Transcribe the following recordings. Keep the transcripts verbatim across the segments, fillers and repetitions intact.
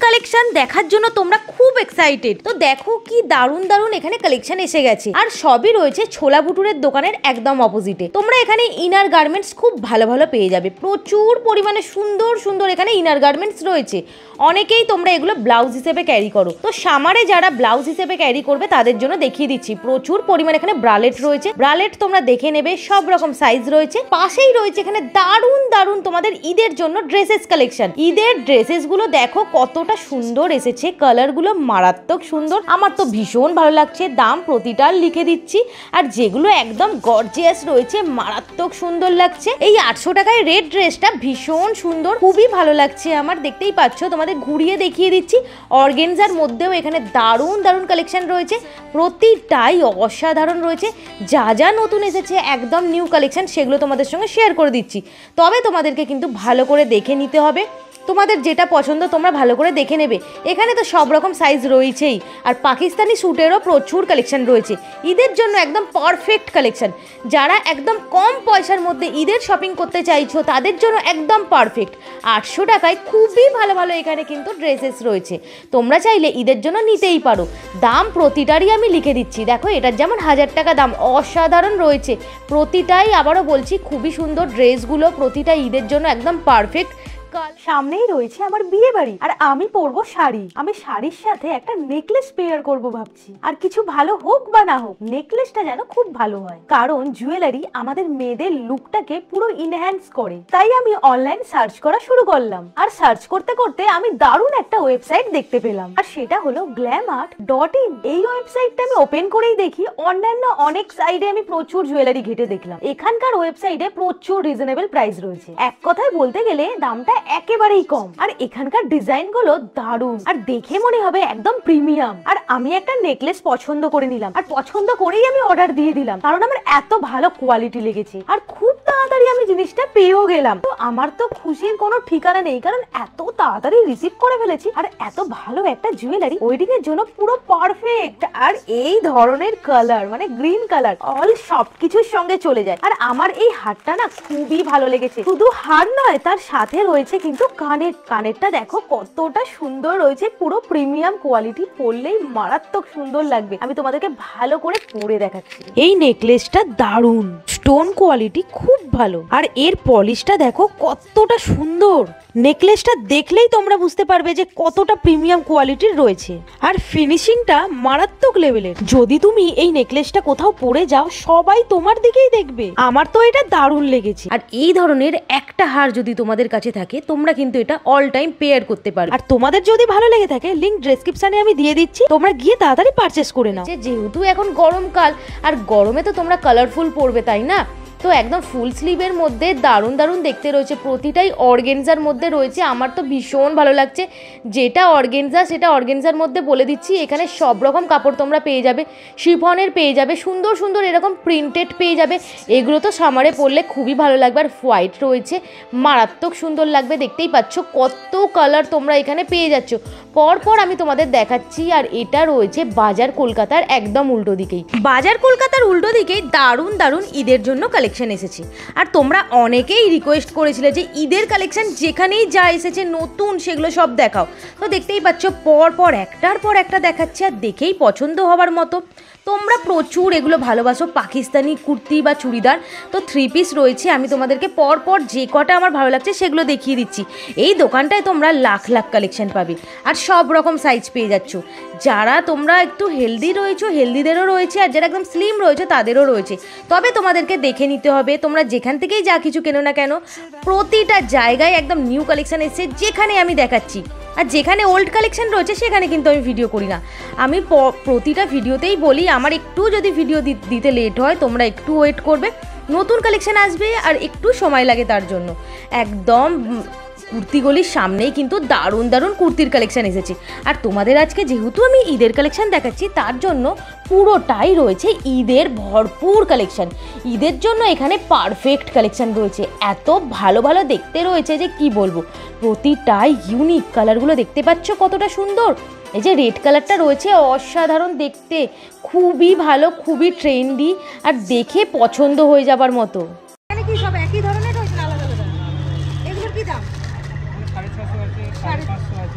Collection দেখার জন্য তোমরা খুব এক্সাইটেড। তো দেখো কি দারুণ দারুণ এখানে কালেকশন এসে গেছে, আর সবই রয়েছে ছোলা ভুটুরের দোকানের একদম অপোজিটে। তোমরা এখানে ইনার গার্মেন্টস খুব ভালো ভালো পেয়ে যাবে, প্রচুর পরিমাণে সুন্দর সুন্দর এখানে ইনার গার্মেন্টস রয়েছে। অনেকেই তোমরা এগুলো ব্লাউজ হিসেবে ক্যারি করো, তো সামারে যারা ব্লাউজ হিসেবে ক্যারি করবে তাদের জন্য দেখিয়ে দিচ্ছি প্রচুর পরিমাণে এখানে ব্রালেট রয়েছে। ব্রালেট তোমরা দেখে নেবে, সব রকম সাইজ রয়েছে। পাশেই রয়েছে এখানে দারুণ দারুণ তোমাদের ঈদের জন্য ড্রেসেস কালেকশন। ঈদের ড্রেসেস গুলো দেখো কতটা সুন্দর এসেছে, কালার গুলো মারাত্মক সুন্দর, আমার তো ভীষণ ভালো লাগছে। দাম প্রতিটার লিখে দিচ্ছি, আর যেগুলো একদম গর্জিয়াস রয়েছে মারাত্মক সুন্দর লাগছে। এই আটশো টাকায় রেড ড্রেসটা ভীষণ সুন্দর, খুবই ভালো লাগছে আমার, দেখতেই পাচ্ছ। তোমাদের ঘুরিয়ে দেখিয়ে দিচ্ছি। অর্গেনজার মধ্যেও এখানে দারুণ দারুণ কালেকশন রয়েছে, প্রতিটাই অসাধারণ রয়েছে। যা যা নতুন এসেছে একদম নিউ কালেকশন, সেগুলো তোমাদের সঙ্গে শেয়ার করে দিচ্ছি। তবে তোমাদেরকে কিন্তু ভালো করে দেখে নিতে হবে, তোমাদের যেটা পছন্দ তোমরা ভালো করে দেখে নেবে। এখানে তো সব রকম সাইজ রয়েছেই, আর পাকিস্তানি স্যুটেরও প্রচুর কালেকশন রয়েছে। ঈদের জন্য একদম পারফেক্ট কালেকশন। যারা একদম কম পয়সার মধ্যে ঈদের শপিং করতে চাইছো তাদের জন্য একদম পারফেক্ট। আটশো টাকায় খুবই ভালো ভালো এখানে কিন্তু ড্রেসেস রয়েছে, তোমরা চাইলে ঈদের জন্য নিতেই পারো। দাম প্রতিটারই আমি লিখে দিচ্ছি। দেখো এটার যেমন হাজার টাকা দাম, অসাধারণ রয়েছে প্রতিটাই। আবারও বলছি খুবই সুন্দর ড্রেসগুলো, প্রতিটা ঈদের জন্য একদম পারফেক্ট। সামনেই রয়েছে আমার বিয়ে বাড়ি, আর আমি পরবো শাড়ি। আমি শাড়ির সাথে একটা নেকলেস পেয়ার করব ভাবছি। আর কিছু ভালো হোক বা না হোক, নেকলেসটা যেন খুব ভালো হয়, কারণ জুয়েলারি আমাদের মেয়েদের লুকটাকে পুরো ইনহ্যান্স করে। তাই আমি অনলাইন সার্চ করা শুরু করলাম, আর সার্চ করতে করতে আমি দারুণ একটা ওয়েবসাইট দেখতে পেলাম, আর সেটা হলো গ্ল্যাম আর্ট ডট ইন। এই ওয়েবসাইটটা আমি ওপেন করেই দেখি অন্যান্য অনেক সাইডে আমি প্রচুর জুয়েলারি ঘেটে দেখলাম। এখানকার ওয়েবসাইটে প্রচুর রিজনেবল প্রাইস রয়েছে। এক কথায় বলতে গেলে দামটা একেবারেই কম, আর এখানকার ডিজাইন গুলো দারুণ, আর দেখে মনে হবে একদম প্রিমিয়াম। আর আমি একটা নেকলেস পছন্দ করে নিলাম, আর পছন্দ করেই আমি অর্ডার দিয়ে দিলাম, কারণ আমার এত ভালো কোয়ালিটি লেগেছে, আর খুব তাড়াতাড়ি আমি জিনিসটা পেয়েও গেলাম। তো আমার তো খুশির কোনো ঠিকানা নেই, কারণ এত তাড়াতাড়ি রিসিভ করে ফেলেছি, আর এত ভালো একটা জুয়েলারি ওয়েডিং এর জন্য পুরো পারফেক্ট। আর এই ধরনের কালার মানে গ্রিন কালার অল সবকিছুর সঙ্গে চলে যায়। আর আমার এই হারটা না খুবই ভালো লেগেছে। শুধু হার নয়, তার সাথে রয়েছে কিন্তু কানের। কানেরটা দেখো কতটা সুন্দর রয়েছে, পুরো প্রিমিয়াম কোয়ালিটি, পরলেই মারাত্মক সুন্দর লাগবে। আমি তোমাদেরকে ভালো করে পরে দেখাচ্ছি। এই নেকলেসটা দারুণ, স্টোন কোয়ালিটি খুব ভালো, আর এর পলিশটা দেখো কতটা সুন্দর। নেকলেসটা দেখলেই তোমরা বুঝতে পারবে যে কতটা প্রিমিয়াম কোয়ালিটির রয়েছে, আর ফিনিশিংটা মারাত্মক লেভেলের। যদি তুমি এই নেকলেসটা কোথাও পরে যাও সবাই তোমার দিকেই দেখবে। আমার তো এটা দারুণ লেগেছে। আর এই ধরনের একটা হার যদি তোমাদের কাছে থাকে তোমরা কিন্তু এটা অল টাইম পেয়ার করতে পারো। আর তোমাদের যদি ভালো লেগে থাকে লিংক ডেসক্রিপশনে আমি দিয়ে দিচ্ছি, তোমরা গিয়ে তাড়াতাড়ি পারচেস করে নাও। যেহেতু এখন গরমকাল, আর গরমে তো তোমরা কালারফুল পরবে তাই না, তো একদম ফুল স্লিভের মধ্যে দারুণ দারুণ দেখতে রয়েছে, প্রতিটাই অর্গেনজার মধ্যে রয়েছে। আমার তো ভীষণ ভালো লাগছে। যেটা অর্গেনজা সেটা অর্গেনজার মধ্যে বলে দিচ্ছি। এখানে সব রকম কাপড় তোমরা পেয়ে যাবে, শিফনের পেয়ে যাবে, সুন্দর সুন্দর এরকম প্রিন্টেড পেয়ে যাবে। এগুলো তো সামারে পরলে খুবই ভালো লাগবে। আর হোয়াইট রয়েছে, মারাত্মক সুন্দর লাগবে। দেখতেই পাচ্ছ কত কালার তোমরা এখানে পেয়ে যাচ্ছ। পরপর আমি তোমাদের দেখাচ্ছি। আর এটা রয়েছে বাজার কলকাতার একদম উল্টো দিকেই। বাজার কলকাতার উল্টো দিকেই দারুণ দারুণ ঈদের জন্য কালেকশন এসেছে। আর তোমরা অনেকেই রিকোয়েস্ট করেছিলে যে ঈদের কালেকশন যেখানেই যা এসেছে নতুন সেগুলো সব দেখাও। তো দেখতেই পাচ্ছ পর পর একটার পর একটা দেখাচ্ছে, আর দেখেই পছন্দ হওয়ার মতো। তোমরা প্রচুর এগুলো ভালোবাসো, পাকিস্তানি কুর্তি বা চুড়িদার। তো থ্রি পিস রয়েছে, আমি তোমাদেরকে পর পর যে কটা আমার ভালো লাগছে সেগুলো দেখিয়ে দিচ্ছি। এই দোকানটায় তোমরা লাখ লাখ কালেকশন পাবে, আর সব রকম সাইজ পেয়ে যাচ্ছ। যারা তোমরা একটু হেলদি রয়েছো হেলদিদেরও রয়েছে, আর যারা একদম স্লিম রয়েছে তাদেরও রয়েছে। তবে তোমাদেরকে দেখে নিতে হবে, তোমরা যেখান থেকেই যা কিছু কেনো না কেন প্রতিটা জায়গায় একদম নিউ কালেকশন এসেছে, যেখানে আমি দেখাচ্ছি। আর যেখানে ওল্ড কালেকশন রয়েছে সেখানে কিন্তু আমি ভিডিও করি না। আমি প্রতিটা ভিডিওতেই বলি আমার একটু যদি ভিডিও দিতে লেট হয় তোমরা একটু ওয়েট করবে, নতুন কালেকশন আসবে আর একটু সময় লাগে তার জন্য। একদম কুর্তিগুলির সামনেই কিন্তু দারুণ দারুণ কুর্তির কালেকশন এসেছে। আর তোমাদের আজকে যেহেতু আমি ঈদের কালেকশন দেখাচ্ছি তার জন্য পুরোটাই রয়েছে ঈদের ভরপুর কালেকশন। ঈদের জন্য এখানে পারফেক্ট কালেকশন রয়েছে, এত ভালো ভালো দেখতে রয়েছে যে কি বলবো। প্রতিটাই ইউনিক, কালারগুলো দেখতে পাচ্ছ কতটা সুন্দর। এই যে রেড কালারটা রয়েছে অসাধারণ দেখতে, খুবই ভালো, খুবই ট্রেন্ডি, আর দেখে পছন্দ হয়ে যাবার মতো। কি সব একই ধরনের রয়েছে আলাদা আলাদা? এগুলোর কি দাম? সাড়ে ছশো আছে, সাড়ে পাঁচশো আছে, সাড়ে ছশো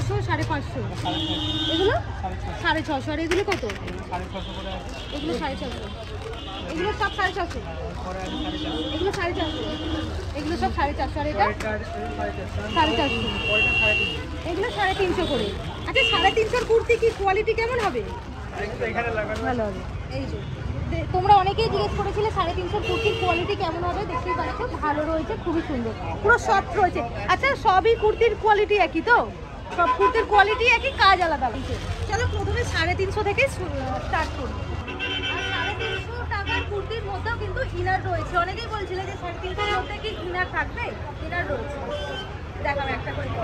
ছশো সাড়ে পাঁচশো, এগুলো সাড়ে ছশো, আর এগুলো কত? এগুলো সাড়ে ছশো, এগুলো সব সাড়ে ছশো, এগুলো সাড়ে চারশো, এগুলো সব সাড়ে চারশো, আর এটা সাড়ে চারশো, এগুলো সাড়ে তিনশো করে। আচ্ছা সাড়ে তিনশোর কুর্তি কি কোয়ালিটি কেমন হবে? ভালো হবে। এই যে তোমরা অনেকেই জিজ্ঞেস করেছিলে সাড়ে তিনশোর কুর্তির কোয়ালিটি কেমন হবে, দেখতেই পাচ্ছ ভালো রয়েছে, খুবই সুন্দর, পুরো সফট রয়েছে। আচ্ছা সবই কুর্তির কোয়ালিটি একই তো? সব কুর্তির কোয়ালিটি একই, কাজ আলাদা হয়েছে। চলো প্রথমে সাড়ে তিনশো থেকে স্টার্ট করি। আর সাড়ে তিনশো টাকার কুর্তির মধ্যেও কিন্তু ইনার রয়েছে। অনেকেই বলছিলে যে সাড়ে তিনশোর মধ্যে কি ইনার থাকবে, ইনার রয়েছে, দেখাবো একটা করে।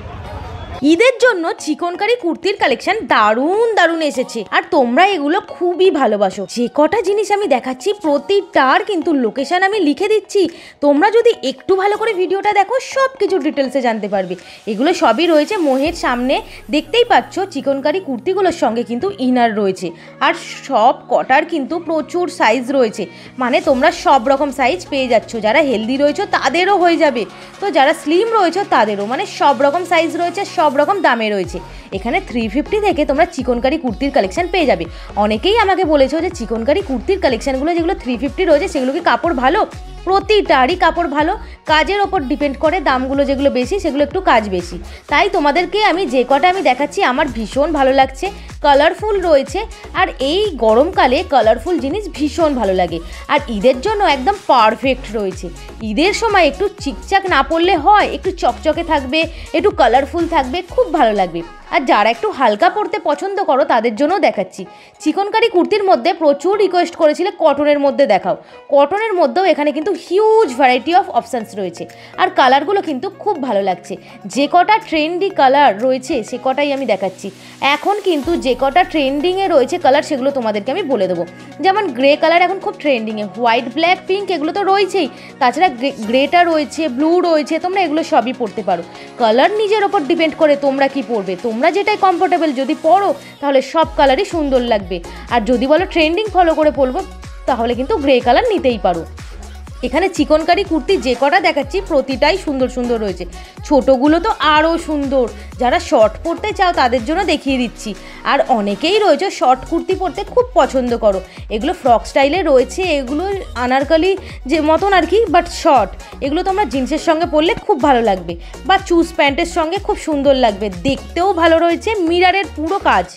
ঈদের জন্য চিকনকারি কুর্তির কালেকশন দারুণ দারুণ এসেছে, আর তোমরা এগুলো খুবই ভালোবাসো। যে কটা জিনিস আমি দেখাচ্ছি প্রতিটার কিন্তু লোকেশন আমি লিখে দিচ্ছি, তোমরা যদি একটু ভালো করে ভিডিওটা দেখো সব কিছু ডিটেলসে জানতে পারবে। এগুলো সবই রয়েছে মোহের সামনে, দেখতেই পাচ্ছ চিকনকারি কুর্তিগুলোর সঙ্গে কিন্তু ইনার রয়েছে, আর সব কটার কিন্তু প্রচুর সাইজ রয়েছে, মানে তোমরা সব রকম সাইজ পেয়ে যাচ্ছ। যারা হেলদি রয়েছে তাদেরও হয়ে যাবে, তো যারা স্লিম রয়েছে তাদেরও, মানে সব রকম সাইজ রয়েছে, সব রকম দামে রয়েছে। এখানে থ্রি ফিফটি থেকে তোমরা চিকনকারি কুর্তির কালেকশন পেয়ে যাবে। অনেকেই আমাকে বলেছো যে চিকনকারি কুর্তির কালেকশনগুলো যেগুলো থ্রি ফিফটি রয়েছে সেগুলো কি কাপড় ভালো? প্রতিটারই কাপড় ভালো, কাজের ওপর ডিপেন্ড করে, দামগুলো যেগুলো বেশি সেগুলো একটু কাজ বেশি। তাই তোমাদেরকে আমি যে কটা আমি দেখাচ্ছি আমার ভীষণ ভালো লাগছে, কালারফুল রয়েছে, আর এই গরমকালে কালারফুল জিনিস ভীষণ ভালো লাগে, আর ঈদের জন্য একদম পারফেক্ট রয়েছে। ঈদের সময় একটু চিকচাক না পরলে হয়, একটু চকচকে থাকবে, একটু কালারফুল থাকবে, খুব ভালো লাগবে। আর যারা একটু হালকা পরতে পছন্দ করো তাদের জন্যও দেখাচ্ছি। চিকনকারি কুর্তির মধ্যে প্রচুর রিকোয়েস্ট করেছিলে কটনের মধ্যে দেখাও, কটনের মধ্যেও এখানে কিন্তু হিউজ ভ্যারাইটি অফ অপশানস রয়েছে, আর কালারগুলো কিন্তু খুব ভালো লাগছে। যে কটা ট্রেন্ডি কালার রয়েছে সে কটাই আমি দেখাচ্ছি। এখন কিন্তু যে কটা ট্রেন্ডিংয়ে রয়েছে কালার সেগুলো তোমাদেরকে আমি বলে দেবো। যেমন গ্রে কালার এখন খুব ট্রেন্ডিংয়ে, হোয়াইট ব্ল্যাক পিঙ্ক এগুলো তো রয়েছেই, তাছাড়া গ্রেটা রয়েছে, ব্লু রয়েছে, তোমরা এগুলো সবই পরতে পারো। কালার নিজের ওপর ডিপেন্ড করে তোমরা কি পরবে, তোমরা যেটাই কমফোর্টেবল যদি পরো তাহলে সব কালারই সুন্দর লাগবে। আর যদি বলো ট্রেন্ডিং ফলো করে পরবো তাহলে কিন্তু গ্রে কালার নিতেই পারো। এখানে চিকনকারি কুর্তি যে কটা দেখাচ্ছি প্রতিটাই সুন্দর সুন্দর রয়েছে, ছোটোগুলো তো আরও সুন্দর। যারা শর্ট পরতে চাও তাদের জন্য দেখিয়ে দিচ্ছি, আর অনেকেই রয়েছে শর্ট কুর্তি পরতে খুব পছন্দ করো। এগুলো ফ্রক স্টাইলে রয়েছে, এগুলো আনারকলি যে মতন আর কি, বাট শর্ট। এগুলো তোমরা জিন্সের সঙ্গে পরলে খুব ভালো লাগবে, বা চুজ প্যান্টের সঙ্গে খুব সুন্দর লাগবে, দেখতেও ভালো রয়েছে, মিরারের পুরো কাজ।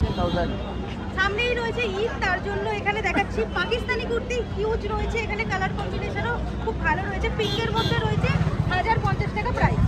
সামনেই রয়েছে ঈদ, তার জন্য এখানে দেখাচ্ছি পাকিস্তানি কুর্তি হিউজ রয়েছে। এখানে কালার কম্বিনেশনও খুব ভালো রয়েছে, পিঙ্কের মধ্যে রয়েছে হাজার পঞ্চাশ টাকা প্রাইস।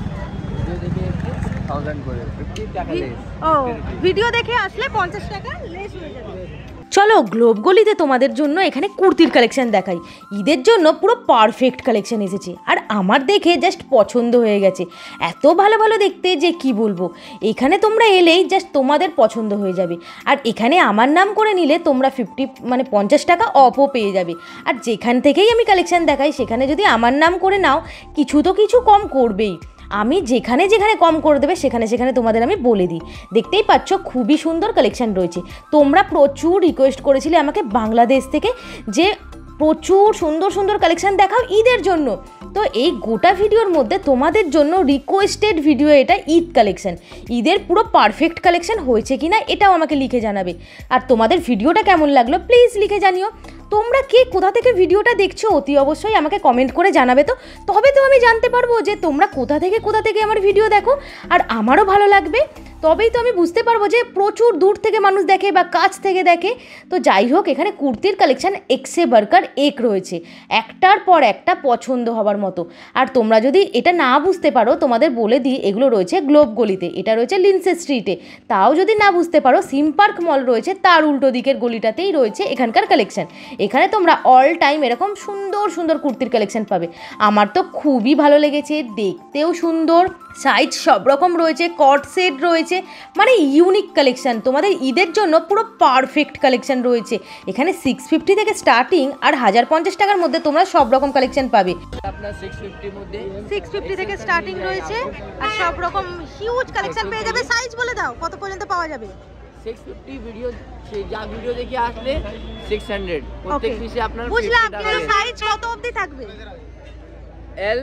ও ভিডিও দেখে আসলে পঞ্চাশ টাকা লেস হয়ে যাবে। চলো গ্লোব গলিতে তোমাদের জন্য এখানে কুর্তির কালেকশন দেখাই। ঈদের জন্য পুরো পারফেক্ট কালেকশন এসেছে, আর আমার দেখে জাস্ট পছন্দ হয়ে গেছে, এত ভালো ভালো দেখতে যে কি বলবো। এখানে তোমরা এলেই জাস্ট তোমাদের পছন্দ হয়ে যাবে, আর এখানে আমার নাম করে নিলে তোমরা ফিফটি মানে পঞ্চাশ টাকা অফও পেয়ে যাবে। আর যেখান থেকেই আমি কালেকশন দেখাই সেখানে যদি আমার নাম করে নাও কিছু তো কিছু কম করবেই। আমি যেখানে যেখানে কম করে দেবে সেখানে সেখানে তোমাদের আমি বলে দিই। দেখতেই পাচ্ছ খুবই সুন্দর কালেকশান রয়েছে। তোমরা প্রচুর রিকোয়েস্ট করেছিলে আমাকে বাংলাদেশ থেকে যে প্রচুর সুন্দর সুন্দর কালেকশান দেখাও ঈদের জন্য, তো এই গোটা ভিডিওর মধ্যে তোমাদের জন্য রিকোয়েস্টেড ভিডিও এটা ঈদ কালেকশান। ঈদের পুরো পারফেক্ট কালেকশান হয়েছে কি না এটাও আমাকে লিখে জানাবে, আর তোমাদের ভিডিওটা কেমন লাগলো প্লিজ লিখে জানিও। তোমরা কে কোথা থেকে ভিডিওটা দেখছো অতি অবশ্যই আমাকে কমেন্ট করে জানাবে, তো তবে তো আমি জানতে পারবো যে তোমরা কোথা থেকে কোথা থেকে আমার ভিডিও দেখো, আর আমারও ভালো লাগবে, তবেই তো আমি বুঝতে পারবো যে প্রচুর দূর থেকে মানুষ দেখে বা কাছ থেকে দেখে। তো যাই হোক, এখানে কুর্তির কালেকশান এক্সে বার্কার এক রয়েছে, একটার পর একটা পছন্দ হবার মতো। আর তোমরা যদি এটা না বুঝতে পারো তোমাদের বলে দিই, এগুলো রয়েছে গ্লোব গলিতে, এটা রয়েছে লিন্সে স্ট্রিটে। তাও যদি না বুঝতে পারো সিম পার্ক মল রয়েছে, তার উল্টো দিকের গলিটাতেই রয়েছে এখানকার কালেকশান। এখানে তোমরা অল টাইম এরকম সুন্দর সুন্দর কুর্তির কালেকশান পাবে। আমার তো খুবই ভালো লেগেছে, দেখতেও সুন্দর, সাইজ সব রকম রয়েছে, কট সেট রয়েছে, মানে ইউনিক কালেকশান। তোমাদের ঈদের জন্য পুরো পারফেক্ট কালেকশান রয়েছে। এখানে সিক্স ফিফটি থেকে স্টার্টিং, আর হাজার পঞ্চাশ টাকার মধ্যে তোমরা সব রকম কালেকশান পাবে। আপনার সিক্স ফিফটির মধ্যে সিক্স ফিফটি থেকে স্টার্টিং রয়েছে, আর সব রকম হিউজ কালেকশন পেয়ে যাবে। সাইজ বলে দাও কত পর্যন্ত পাওয়া যাবে? সিক্স ফিফটি ভিডিও যা ভিডিও দেখে আসলে সিক্স হান্ড্রেড প্রত্যেক পিসে আপনার বুঝলাম, কিন্তু সাইজ কত অবধি থাকবে? L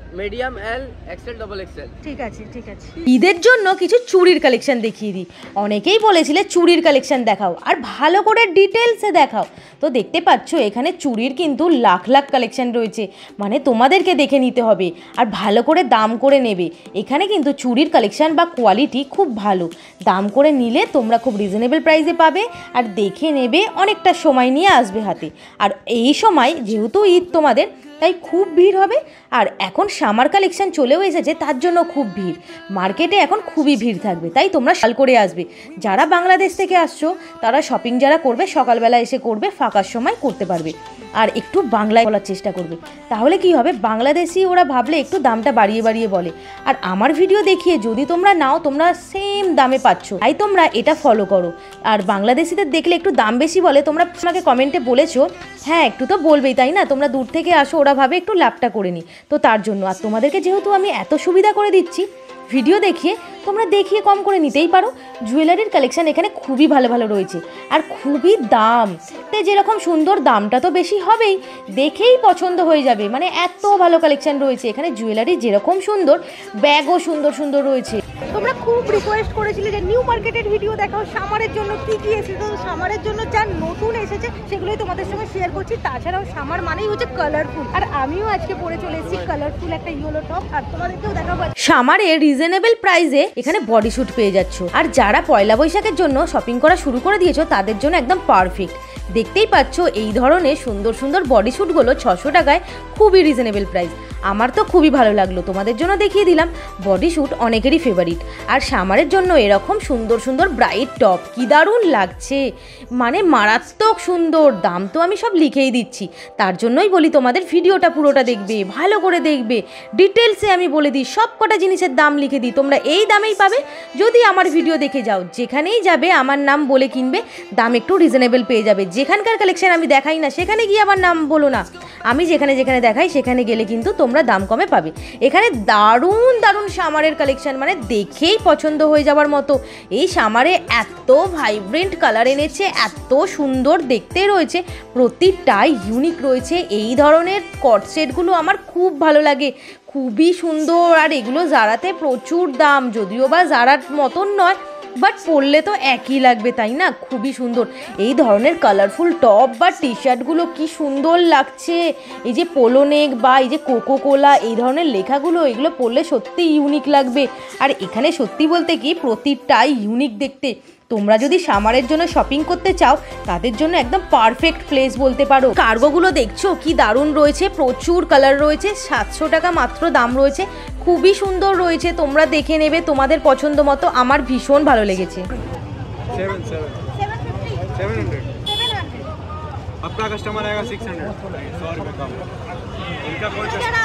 medium L XL double XL. ঠিক আছে ঠিক আছে। ঈদের জন্য কিছু চুড়ির কালেকশন দেখিয়ে দিই। অনেকেই বলেছিলে চুড়ির কালেকশন দেখাও আর ভালো করে ডিটেলসে দেখাও, তো দেখতে পাচ্ছ এখানে চুড়ির কিন্তু লাখ লাখ কালেকশন রয়েছে, মানে তোমাদেরকে দেখে নিতে হবে আর ভালো করে দাম করে নেবে। এখানে কিন্তু চুড়ির কালেকশন বা কোয়ালিটি খুব ভালো, দাম করে নিলে তোমরা খুব রিজনেবল প্রাইসে পাবে আর দেখে নেবে, অনেকটা সময় নিয়ে আসবে হাতে। আর এই সময় যেহেতু ঈদ তোমাদের, তাই খুব ভিড় হবে। আর এখন সামার কালেকশন চলেও এসেছে, তার জন্য খুব ভিড়, মার্কেটে এখন খুবই ভিড় থাকবে, তাই তোমরা শাল করে আসবে। যারা বাংলাদেশ থেকে আসছো তারা শপিং যারা করবে সকালবেলা এসে করবে, ফাঁকার সময় করতে পারবে। আর একটু বাংলায় বলার চেষ্টা করবে, তাহলে কি হবে, বাংলাদেশি ওরা ভাবলে একটু দামটা বাড়িয়ে বাড়িয়ে বলে। আর আমার ভিডিও দেখিয়ে যদি তোমরা নাও তোমরা সেম দামে পাচ্ছ, তাই তোমরা এটা ফলো করো। আর বাংলাদেশিদের দেখলে একটু দাম বেশি বলে, তোমরা আমাকে কমেন্টে বলেছো, হ্যাঁ একটু তো বলবেই তাই না, তোমরা দূর থেকে আসো, ওরা ভাবে একটু লাভটা করে নি, তো তার জন্য। আর তোমাদেরকে যেহেতু আমি এত সুবিধা করে দিচ্ছি ভিডিও দেখিয়ে, তোমরা দেখিয়ে কম করে নিতেই পারো। জুয়েলারির কালেকশন এখানে খুবই ভালো ভালো রয়েছে আর খুবই দাম, তাই যেরকম সুন্দর দামটা তো বেশি হবেই, দেখেই পছন্দ হয়ে যাবে, মানে এত ভালো কালেকশন রয়েছে এখানে। জুয়েলারি যেরকম সুন্দর, ব্যাগও সুন্দর সুন্দর রয়েছে। তোমরা খুব রিকোয়েস্ট করেছিলে যে নিউ মার্কেটের ভিডিও দেখাও, সামারের জন্য কি কি এসেছে, তো সামারের জন্য যা নতুন এসেছে সেগুলোই তোমাদের সঙ্গে শেয়ার করছি। তাছাড়াও সামার মানেই হচ্ছে কালারফুল, আর আমিও আজকে পরে চলে এসেছি কালারফুল একটা ইয়েলো টপ, আর তোমাদেরকেও দেখাবো। সামারে রিজনেবল প্রাইসে এখানে বডি স্যুট পেয়ে যাচ্ছ, আর যারা পয়লা বৈশাখের জন্য শপিং করা শুরু করে দিয়েছো তাদের জন্য একদম পারফেক্ট। দেখতেই পাচ্ছ এই ধরনের সুন্দর সুন্দর বডি স্যুটগুলো ছশো টাকায় খুবই রিজনেবল প্রাইস। আমার তো খুবই ভালো লাগলো, তোমাদের জন্য দেখিয়ে দিলাম। বডি স্যুট অনেকেরই ফেভারিট, আর সামারের জন্য এরকম সুন্দর সুন্দর ব্রাইট টপ কি দারুণ লাগছে, মানে মারাত্মক সুন্দর। দাম তো আমি সব লিখেই দিচ্ছি, তার জন্যই বলি তোমাদের ভিডিওটা পুরোটা দেখবে, ভালো করে দেখবে, ডিটেলসে আমি বলে দিই, সব কটা জিনিসের দাম লিখে দিই, তোমরা এই দামেই পাবে যদি আমার ভিডিও দেখে যাও। যেখানেই যাবে আমার নাম বলে কিনবে, দাম একটু রিজনেবল পেয়ে যাবে। যেখানকার কালেকশন আমি দেখাই না সেখানে গিয়ে আমার নাম বলো না, আমি যেখানে যেখানে দেখাই সেখানে গেলে কিন্তু তোমরা দাম কমে পাবে। এখানে দারুণ দারুণ সামারের কালেকশন, মানে দেখেই পছন্দ হয়ে যাওয়ার মতো। এই সামারে এত ভাইব্রেন্ট কালার এনেছে, এত সুন্দর দেখতে রয়েছে, প্রতিটাই ইউনিক রয়েছে। এই ধরনের কট সেটগুলো আমার খুব ভালো লাগে, খুবই সুন্দর। আর এগুলো জারাতে প্রচুর দাম, যদিও বা জারার মতন নয়, বাট পরলে তো একই লাগবে তাই না, খুবই সুন্দর। এই ধরনের কালারফুল টপ বা টি শার্টগুলো কি সুন্দর লাগছে, এই যে পোলো নেক বা এই যে কোকো কোলা এই ধরনের লেখাগুলো, এগুলো পরলে সত্যি ইউনিক লাগবে। আর এখানে সত্যি বলতে কি প্রতিটাই ইউনিক দেখতে। তোমরা যদি সামারের জন্য শপিং করতে চাও তাদের জন্য একদম পারফেক্ট প্লেস বলতে পারো। কার্গোগুলো দেখছো কি দারুণ রয়েছে, প্রচুর কালার রয়েছে, সাতশো টাকা মাত্র দাম রয়েছে, খুবই সুন্দর রয়েছে। তোমরা দেখে নেবে তোমাদের পছন্দ মতো, আমার ভীষণ ভালো লেগেছে। आपका कस्टमर आएगा सिक्स हंड्रेड सौ रुपये कम इनका कोई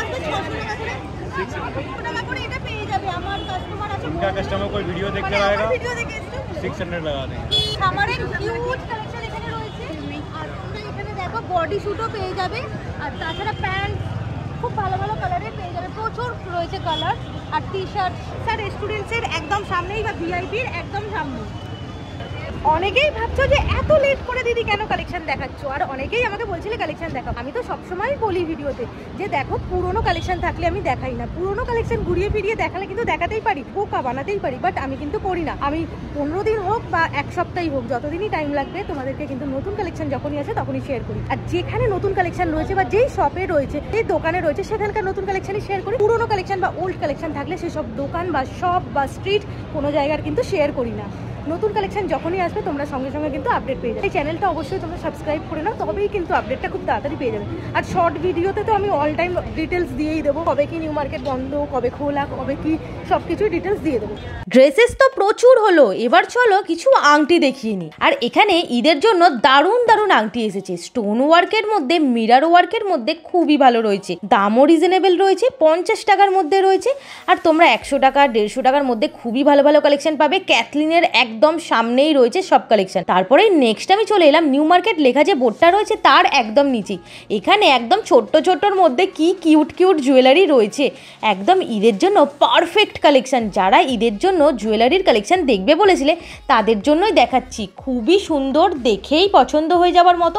इनका कस्टमर कोई वीडियो देख कर आएगा सिक्स हंड्रेड लगा देंगे। সামারের হিউজ কালেকশন এখানে রয়েছে, আর এখানে দেখো বডি স্যুটও পেয়ে যাবে, আর তাছাড়া প্যান্ট খুব ভালো ভালো কালারের পেয়ে যাবে, প্রচুর রয়েছে কালার। আর টি শার্ট, স্যার স্টুডেন্টসের একদম সামনেই বা ভিআইপির একদম সামনে। অনেকেই ভাবছো যে এত লেট করে দিদি কেন কালেকশন দেখাচ্ছ, আর অনেকেই আমাকে বলছিলে কালেকশন দেখাও। আমি তো সবসময় বলি ভিডিওতে যে দেখো পুরোনো কালেকশন থাকলে আমি দেখাই না, পুরোনো কালেকশন ঘুরিয়ে ফিরিয়ে দেখালে কিন্তু দেখাতেই পারি, বোকা বানাতেই পারি, বাট আমি কিন্তু করি না। আমি পনেরো দিন হোক বা এক সপ্তাহই হোক, যতদিনই টাইম লাগবে তোমাদেরকে কিন্তু নতুন কালেকশন যখনই আসে তখনই শেয়ার করি। আর যেখানে নতুন কালেকশন রয়েছে বা যেই শপে রয়েছে, যেই দোকানে রয়েছে, সেখানকার নতুন কালেকশনই শেয়ার করি। পুরোনো কালেকশন বা ওল্ড কালেকশন থাকলে সেসব দোকান বা শপ বা স্ট্রিট কোনো জায়গার কিন্তু শেয়ার করি না। নতুন কালেকশন যখনই আসবে তোমরা সঙ্গে সঙ্গে কিন্তু আপডেট পেয়ে যাবে। এই চ্যানেলটা অবশ্যই তোমরা সাবস্ক্রাইব করে নাও, তবেই কিন্তু আপডেটটা খুব তাড়াতাড়ি পেয়ে যাবে। আর শর্ট ভিডিওতে তো আমি অল টাইম ডিটেলস দিয়েই দেবো, কবে কি নিউ মার্কেট বন্ধ, কবে খোলা, কবে কি, সব কিছুই ডিটেলস দিয়ে দেবো। ড্রেসেস তো প্রচুর হলো, এবার চলো কিছু আংটি দেখিয়ে নি। আর এখানে ঈদের জন্য দারুণ দারুণ আংটি এসেছে, স্টোন ওয়ার্কের মধ্যে, মিরার ওয়ার্কের মধ্যে, খুবই ভালো রয়েছে, দামও রিজনেবল রয়েছে, পঞ্চাশ টাকার মধ্যে রয়েছে। আর তোমরা একশো টাকা দেড়শো টাকার মধ্যে খুবই ভালো ভালো কালেকশন পাবে। ক্যাথলিনের একদম সামনেই রয়েছে সব কালেকশন। তারপরে নেক্সট আমি চলে এলাম নিউ মার্কেট লেখা যে বোর্ডটা রয়েছে তার একদম নিচে, এখানে একদম ছোট্ট ছোট্টর মধ্যে কি কিউট কিউট জুয়েলারি রয়েছে, একদম ঈদের জন্য পারফেক্ট কালেকশন। যারা ঈদের জন্য জুয়েলারির কালেকশন দেখবে বলেছিলে তাদের জন্যই দেখাচ্ছি, খুবই সুন্দর, দেখেই পছন্দ হয়ে যাওয়ার মতো।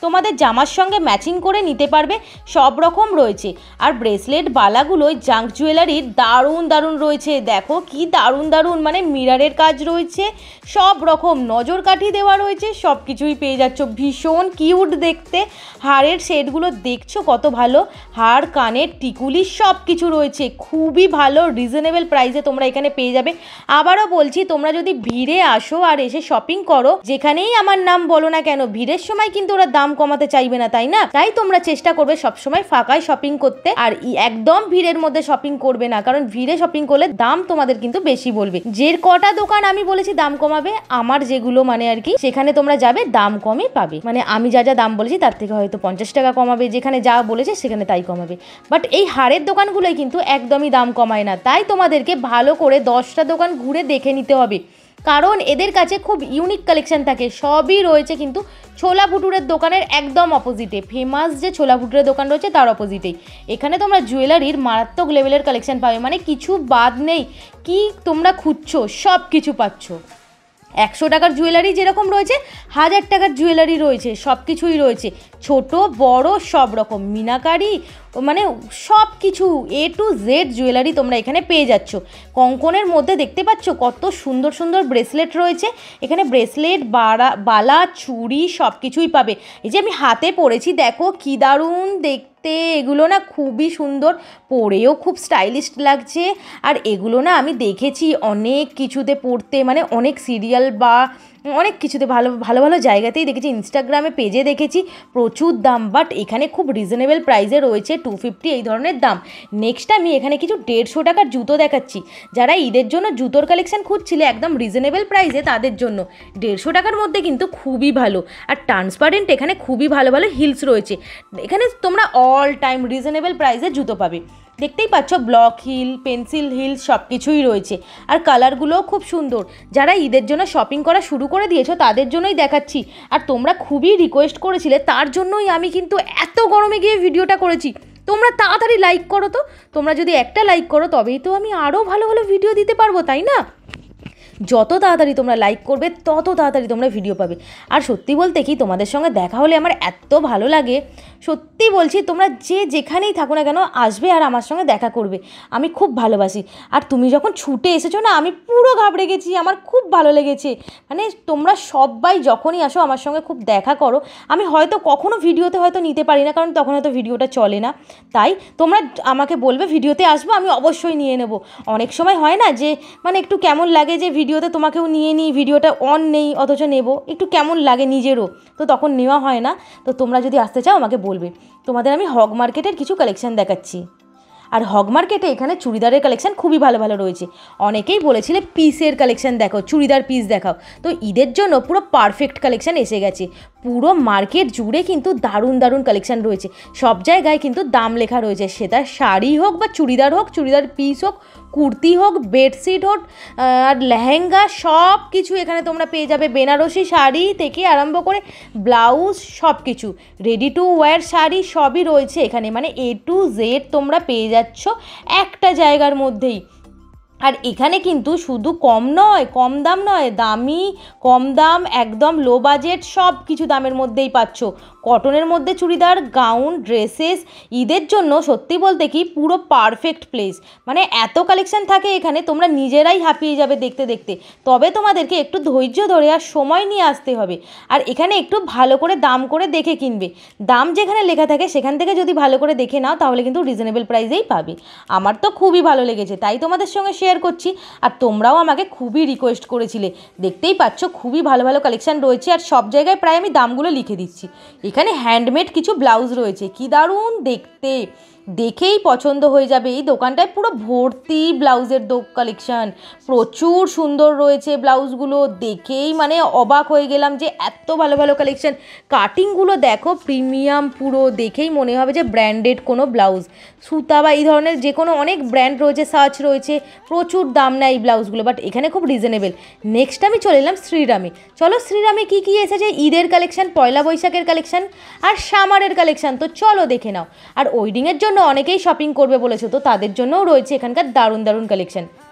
তোমাদের জামার সঙ্গে ম্যাচিং করে নিতে পারবে, সব রকম রয়েছে। আর ব্রেসলেট বালাগুলোই জাঙ্ক জুয়েলারির দারুণ দারুণ রয়েছে, দেখো কি দারুণ দারুণ, মানে মিরারের কাজ রয়েছে, সব রকম নজর কাঠি দেওয়া রয়েছে, সব কিছুই পেয়ে যাচ্ছ। ভীষণ কিউট দেখতে, হাড়ের সেটগুলো দেখছো কত ভালো, হাড় কানের টিকুলি সব কিছু রয়েছে, খুবই ভালো রিজনেবল প্রাইসে তোমরা এখানে পেয়ে যাবে। আবারও বলছি, তোমরা যদি ভিড়ে আসো আর এসে শপিং করো, যেখানেই আমার নাম বলো না কেন, ভিড়ের সময় কিন্তু ওরা দাম কমাতে চাইবে না, তাই না? তাই তোমরা চেষ্টা করবে সবসময় ফাঁকায় শপিং করতে, আর একদম ভিড়ের মধ্যে শপিং করবে না, কারণ ভিড়ে শপিং করলে দাম তোমাদের কিন্তু বেশি বলবে। যে কটা দোকান আমি বলেছি দাম কমাবে, আমার যেগুলো মানে আর কি, সেখানে তোমরা যাবে দাম কমই পাবে, মানে আমি যা যা দাম বলেছি তার থেকে হয়তো পঞ্চাশ টাকা কমাবে, যেখানে যা বলেছে সেখানে তাই কমাবে। বাট এই হাড়ের দোকানগুলোই কিন্তু একদমই দাম কমায় না, তাই তোমাদেরকে ভালো করে দশটা দোকান ঘুরে দেখে নিতে হবে, কারণ এদের কাছে খুব ইউনিক কালেকশন থাকে। সবই রয়েছে কিন্তু ছোলা ভুটুরের দোকানের একদম অপোজিটে, ফেমাস যে ছোলা ভুটুরের দোকান রয়েছে তার অপোজিটেই। এখানে তোমরা জুয়েলারির মারাত্মক লেভেলের কালেকশন পাবে, মানে কিছু বাদ নেই, কি তোমরা খুঁজছো সব কিছু পাচ্ছ। একশো টাকার জুয়েলারি যেরকম রয়েছে, হাজার টাকার জুয়েলারি রয়েছে, সব কিছুই রয়েছে, ছোট বড় সব রকম মিনাকারি, মানে সব কিছু এ টু জেড জুয়েলারি তোমরা এখানে পেয়ে যাচ্ছ। কঙ্কনের মধ্যে দেখতে পাচ্ছ কত সুন্দর সুন্দর ব্রেসলেট রয়েছে, এখানে ব্রেসলেট বাড়া বালা চুড়ি সব কিছুই পাবে। এই যে আমি হাতে পরেছি, দেখো কি দারুণ দেখতে, এগুলো না খুবই সুন্দর, পরেও খুব স্টাইলিশ লাগছে। আর এগুলো না আমি দেখেছি অনেক কিছুতে পড়তে, মানে অনেক সিরিয়াল বা অনেক কিছুতে ভালো ভালো ভালো জায়গাতেই দেখেছি, ইনস্টাগ্রামে পেজে দেখেছি, প্রচুর দাম, বাট এখানে খুব রিজনেবল প্রাইসে রয়েছে, টু ফিফটি এই ধরনের দাম। নেক্সট আমি এখানে কিছু দেড়শো টাকার জুতো দেখাচ্ছি, যারা ঈদের জন্য জুতোর কালেকশন খুঁজছিলে একদম রিজনেবল প্রাইসে, তাদের জন্য দেড়শো টাকার মধ্যে কিন্তু খুবই ভালো। আর ট্রান্সপারেন্ট এখানে খুবই ভালো ভালো হিলস রয়েছে, এখানে তোমরা অল টাইম রিজনেবল প্রাইসে জুতো পাবে। দেখতেই পাচ্ছ ব্লক হিল, পেন্সিল হিল সব কিছুই রয়েছে, আর কালারগুলোও খুব সুন্দর। যারা ঈদের জন্য শপিং করা শুরু করে দিয়েছো তাদের জন্যই দেখাচ্ছি, আর তোমরা খুবই রিকোয়েস্ট করেছিলে, তার জন্যই আমি কিন্তু এত গরমে গিয়ে ভিডিওটা করেছি। তোমরা তাড়াতাড়ি লাইক করো তো, তোমরা যদি একটা লাইক করো তবেই তো আমি আরও ভালো ভালো ভিডিও দিতে পারবো, তাই না? যত তাড়াতাড়ি তোমরা লাইক করবে তত তাড়াতাড়ি তোমরা ভিডিও পাবে। আর সত্যি বলতে কি, তোমাদের সঙ্গে দেখা হলে আমার এত ভালো লাগে, সত্যি বলছি, তোমরা যে যেখানেই থাকো না কেন আসবে আর আমার সঙ্গে দেখা করবে, আমি খুব ভালোবাসি। আর তুমি যখন ছুটে এসেছো না, আমি পুরো ঘাবড়ে গেছি, আমার খুব ভালো লেগেছে। মানে তোমরা সবাই যখনই আসো আমার সঙ্গে খুব দেখা করো, আমি হয়তো কখনো ভিডিওতে হয়তো নিতে পারি না, কারণ তখন হয়তো ভিডিওটা চলে না, তাই তোমরা আমাকে বলবে ভিডিওতে আসবো, আমি অবশ্যই নিয়ে নেব। অনেক সময় হয় না যে মানে একটু কেমন লাগে যে ভিডিওতে তোমাকেও নিয়ে নিই, ভিডিওটা অন নেই অথচ নেব, একটু কেমন লাগে নিজেরও, তো তখন নেওয়া হয় না। তো তোমরা যদি আসতে চাও আমাকে বলবে। তোমাদের আমি হগ মার্কেটের কিছু কালেকশান দেখাচ্ছি। আর হগ মার্কেটে এখানে চুড়িদারের কালেকশান খুবই ভালো ভালো রয়েছে। অনেকেই বলেছিলে পিসের কালেকশান দেখো, চুড়িদার পিস দেখাও, তো ঈদের জন্য পুরো পারফেক্ট কালেকশান এসে গেছে। পুরো মার্কেট জুড়ে কিন্তু দারুণ দারুণ কালেকশান রয়েছে, সব জায়গায় কিন্তু দাম লেখা রয়েছে, সেটা শাড়ি হোক বা চুড়িদার হোক, চুড়িদার পিস হোক, কুর্তি হোক, বেডশিট হোক, আর লেহেঙ্গা, সব কিছু এখানে তোমরা পেয়ে যাবে। বেনারসি শাড়ি থেকে আরম্ভ করে ব্লাউজ সব কিছু, রেডি টু ওয়্যার শাড়ি সবই রয়েছে এখানে, মানে এ টু জেড তোমরা পেয়ে যাচ্ছ একটা জায়গার মধ্যেই। আর এখানে কিন্তু শুধু কম নয়, কম দাম নয়, দামি, কম দাম, একদম লো বাজেট, সব কিছু দামের মধ্যেই পাচ্ছ। কটনের মধ্যে চুড়িদার, গাউন, ড্রেসেস, ঈদের জন্য সত্যি বলতে কি পুরো পারফেক্ট প্লেস। মানে এত কালেকশন থাকে এখানে, তোমরা নিজেরাই হাঁপিয়ে যাবে দেখতে দেখতে। তবে তোমাদেরকে একটু ধৈর্য ধরে আর সময় নিয়ে আসতে হবে, আর এখানে একটু ভালো করে দাম করে দেখে কিনবে। দাম যেখানে লেখা থাকে সেখান থেকে যদি ভালো করে দেখে নাও তাহলে কিন্তু রিজনেবল প্রাইসেই পাবে। আমার তো খুবই ভালো লেগেছে, তাই তোমাদের সঙ্গে শেয়ার করছি। আর তোমরাও আমাকে খুবই রিকোয়েস্ট করেছিলে, দেখতেই পাচ্ছ খুবই ভালো ভালো কালেকশন রয়েছে, আর সব জায়গায় প্রায় আমি দামগুলো লিখে দিচ্ছি। এখানে হ্যান্ডমেড কিছু ব্লাউজ রয়েছে, কি দারুণ দেখতে, দেখেই পছন্দ হয়ে যাবে। এই দোকানটায় পুরো ভর্তি ব্লাউজের দো কালেকশান, প্রচুর সুন্দর রয়েছে ব্লাউজগুলো, দেখেই মানে অবাক হয়ে গেলাম যে এত ভালো ভালো কালেকশান। কাটিংগুলো দেখো প্রিমিয়াম, পুরো দেখেই মনে হবে যে ব্র্যান্ডেড কোনো ব্লাউজ। সুতা বা এই ধরনের যে কোনো অনেক ব্র্যান্ড রয়েছে, সার্চ রয়েছে, প্রচুর দাম নেয় এই ব্লাউজগুলো, বাট এখানে খুব রিজনেবল। নেক্সট আমি চলে এলাম শ্রীরামে। চলো শ্রীরামে কী কী এসেছে, ঈদের কালেকশান, পয়লা বৈশাখের কালেকশান আর সামারের কালেকশান, তো চলো দেখে নাও। আর ওয়েডিংয়ের জন্য অনেকেই শপিং করবে বলেছো, তো তাদের জন্যও রয়েছে এখানকার দারুণ দারুণ কালেকশান।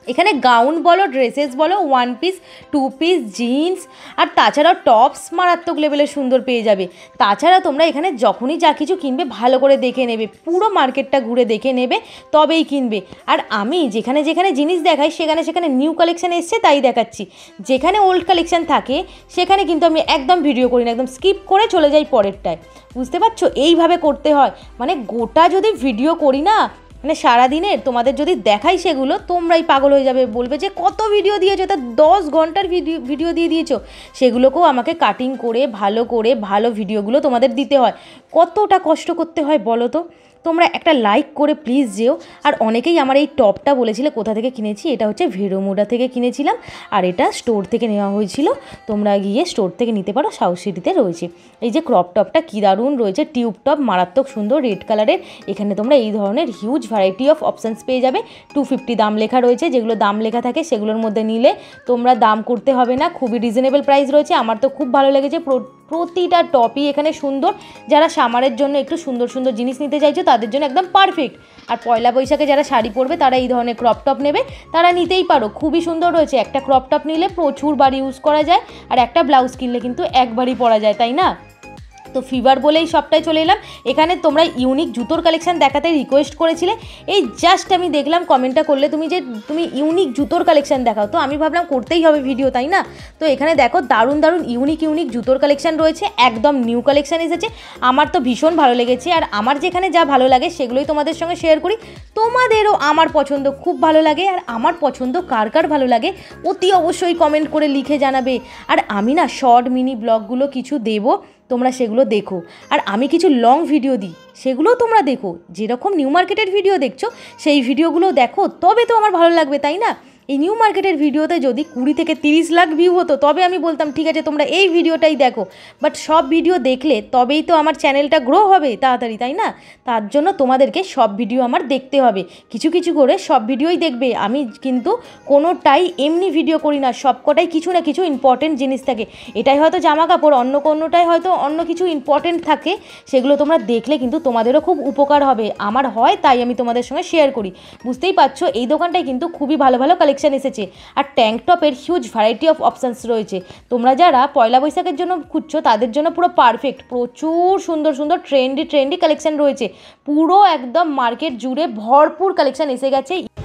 এখানে গাউন বলো, ড্রেসেস বলো, one piece, two piece, jeans আর তাছাড়াও টপস মারাত্মক লেভেলের সুন্দর পেয়ে যাবে। তাছাড়া তোমরা এখানে যখনই যা কিছু কিনবে ভালো করে দেখে নেবে, পুরো মার্কেটটা ঘুরে দেখে নেবে তবেই কিনবে। আর আমি যেখানে যেখানে জিনিস দেখাই সেখানে সেখানে নিউ কালেকশান এসছে তাই দেখাচ্ছি, যেখানে ওল্ড কালেকশান থাকে সেখানে কিন্তু আমি একদম ভিডিও করি না, একদম স্কিপ করে চলে যাই পরেরটায়। বুঝতে পারছো, এইভাবে করতে হয়। মানে গোটা যদি ভিডিও করি না, মানে সারাদিনের তোমাদের যদি দেখাই সেগুলো তোমরাই পাগল হয়ে যাবে, বলবে যে কত ভিডিও দিয়েছো, তা দশ ঘন্টার ভিডিও ভিডিও দিয়ে দিয়েছো। সেগুলোকেও আমাকে কাটিং করে ভালো করে ভালো ভিডিওগুলো তোমাদের দিতে হয়। কতটা কষ্ট করতে হয় বলো তো। তোমরা একটা লাইক করে প্লিজ যেও। আর অনেকেই আমার এই টপটা বলেছিলে কোথা থেকে কিনেছি, এটা হচ্ছে ভেরোমোডা থেকে কিনেছিলাম আর এটা স্টোর থেকে নেওয়া হয়েছিল। তোমরা গিয়ে স্টোর থেকে নিতে পারো, সাউথ সিটিতে রয়েছে। এই যে ক্রপ টপটা কী দারুণ রয়েছে, টিউব টপ মারাত্মক সুন্দর রেড কালারের। এখানে তোমরা এই ধরনের হিউজ ভ্যারাইটি অফ অপশানস পেয়ে যাবে। টু ফিফটি দাম লেখা রয়েছে, যেগুলো দাম লেখা থাকে সেগুলোর মধ্যে নিলে তোমরা দাম করতে হবে না, খুবই রিজনেবল প্রাইস রয়েছে। আমার তো খুব ভালো লেগেছে, প্রতিটা টপই এখানে সুন্দর। যারা সামারের জন্য একটু সুন্দর সুন্দর জিনিস নিতে চাইছো তাদের জন্য একদম পারফেক্ট। আর পয়লা বৈশাখে যারা শাড়ি পরবে তারা এই ধরনের ক্রপ টপ নেবে, তারা নিতেই পারো, খুবই সুন্দর রয়েছে। একটা ক্রপ টপ নিলে প্রচুর বার ইউজ করা যায়, আর একটা ব্লাউজ কিনলে কিন্তু একবারই পরা যায়, তাই না? তো ফিভার বলেই সবটাই চলে এলাম। এখানে তোমরা ইউনিক জুতোর কালেকশান দেখাতে রিকোয়েস্ট করেছিলে, এই জাস্ট আমি দেখলাম কমেন্টটা করলে তুমি যে তুমি ইউনিক জুতোর কালেকশান দেখাও, তো আমি ভাবলাম করতেই হবে ভিডিও, তাই না? তো এখানে দেখো দারুণ দারুণ ইউনিক ইউনিক জুতোর কালেকশান রয়েছে, একদম নিউ কালেকশান এসেছে। আমার তো ভীষণ ভালো লেগেছে, আর আমার যেখানে যা ভালো লাগে সেগুলোই তোমাদের সঙ্গে শেয়ার করি। তোমাদেরও আমার পছন্দ খুব ভালো লাগে, আর আমার পছন্দ কার কার ভালো লাগে অতি অবশ্যই কমেন্ট করে লিখে জানাবে। আর আমি না শর্ট মিনি ব্লগগুলো কিছু দেবো, তোমরা সেগুলো দেখো। আর আমি কিছু লং ভিডিও দিই, সেগুলোও তোমরা দেখো। যেরকম নিউ মার্কেটের ভিডিও দেখছো সেই ভিডিওগুলো দেখো, তবে তো আমার ভালো লাগবে, তাই না? এই নিউ মার্কেটের ভিডিওতে যদি কুড়ি থেকে তিরিশ লাখ ভিউ হতো তবে আমি বলতাম ঠিক আছে তোমরা এই ভিডিওটাই দেখো, বাট সব ভিডিও দেখলে তবেই তো আমার চ্যানেলটা গ্রো হবে তাড়াতাড়ি, তাই না? তার জন্য তোমাদেরকে সব ভিডিও আমার দেখতে হবে, কিছু কিছু করে সব ভিডিওই দেখবে। আমি কিন্তু কোনোটাই এমনি ভিডিও করি না, সবকটাই কিছু না কিছু ইম্পর্টেন্ট জিনিস থাকে। এটাই হয়তো জামা কাপড়, অন্য কোনোটাই হয়তো অন্য কিছু ইম্পর্টেন্ট থাকে, সেগুলো তোমরা দেখলে কিন্তু তোমাদেরও খুব উপকার হবে। আমার হয় তাই আমি তোমাদের সঙ্গে শেয়ার করি। বুঝতেই পারছো, এই দোকানটায় কিন্তু খুবই ভালো ভালো কালেকশন এসেছে, আর ট্যাঙ্ক টপের হিউজ ভ্যারাইটি অফ অপশানস রয়েছে। তোমরা যারা পয়লা বৈশাখের জন্য খুঁজছো তাদের জন্য পুরো পারফেক্ট, প্রচুর সুন্দর সুন্দর ট্রেন্ডি ট্রেন্ডি কালেকশন রয়েছে। পুরো একদম মার্কেট জুড়ে ভরপুর কালেকশন এসে গেছে।